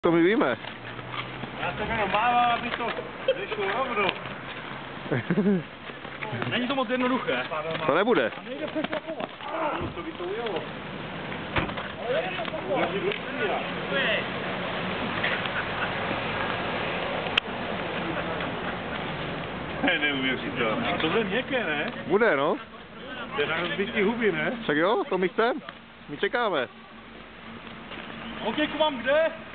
To my víme. Já jsem jenom mával, aby to nešlo rovno. Není to moc jednoduché. To nebude. A nejde přešlapovat. Co by to ujelo? Neuvěřitelné. To bude měkké, ne? Bude, no. To je na rozbití huby, ne? Tak jo, to my chceme. My čekáme. Okéku mám kde?